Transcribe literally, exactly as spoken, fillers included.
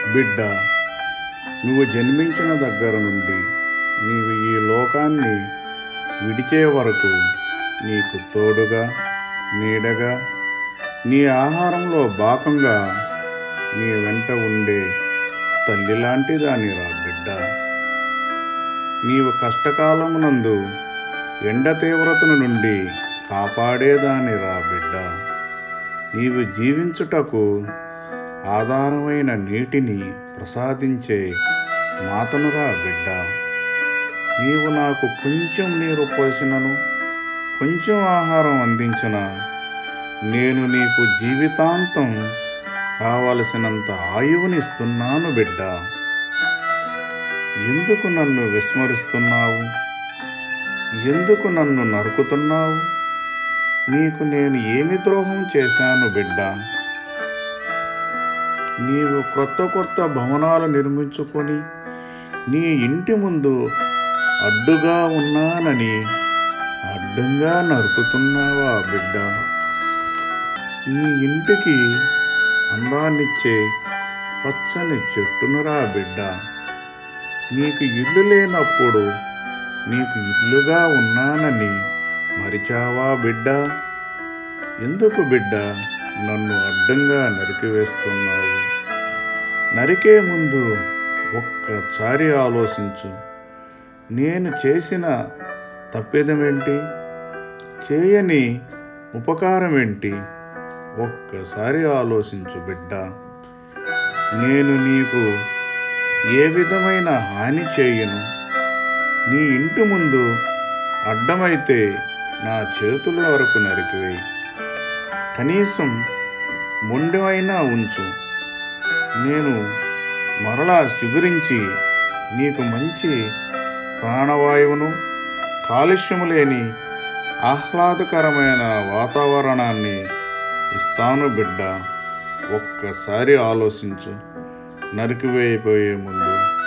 బిడ్డ, నువ్వు జన్మించిన దగ్గర నుండి నీవు ఈ లోకాన్ని విడిచే వరకు నీకు తోడుగా, నీడగా, నీ ఆహారంలో భాగంగా నీ వెంట ఉండే తల్లి లాంటి దానిరా బిడ్డ. నీవు కష్టకాలమునందు ఎండ తీవ్రతను నుండి కాపాడేదానిరా బిడ్డ. నీవు జీవించుటకు ఆధారమైన నీటిని ప్రసాదించే మాతనురా బిడ్డ. నీవు నాకు కొంచెం నీరు పోసినను, కొంచెం ఆహారం అందించిన నేను నీకు జీవితాంతం కావలసినంత ఆయువునిస్తున్నాను బిడ్డ. ఎందుకు నన్ను విస్మరిస్తున్నావు? ఎందుకు నన్ను నరుకుతున్నావు? నీకు నేను ఏమి ద్రోహం చేశాను బిడ్డ? నీవు క్రొత్త కొత్త భవనాలు నిర్మించుకొని నీ ఇంటి ముందు అడ్డుగా ఉన్నానని అడ్డంగా నరుకుతున్నావా బిడ్డ? నీ ఇంటికి అందాన్నిచ్చే పచ్చని చెట్టునురా బిడ్డ. నీకు ఇల్లు లేనప్పుడు నీకు ఇల్లుగా ఉన్నానని మరిచావా బిడ్డ? ఎందుకు బిడ్డ నన్ను అడ్డంగా నరికివేస్తున్నావు? నరికే ముందు ఒక్కసారి ఆలోచించు. నేను చేసిన తప్పిదమేంటి? చేయని ఉపకారం ఏంటి? ఒక్కసారి ఆలోచించు బిడ్డ. నేను నీకు ఏ విధమైన హాని చేయను. నీ ఇంటి ముందు అడ్డమైతే నా చేతుల వరకు నరికివేయి. కనీసం మొండెమైనా ఉంచు. నేను మరలా చిగురించి నీకు మంచి ప్రాణవాయువును, కాలుష్యము లేని ఆహ్లాదకరమైన వాతావరణాన్ని ఇస్తాను బిడ్డ. ఒక్కసారి ఆలోచించు నరికివేయబోయే ముందు.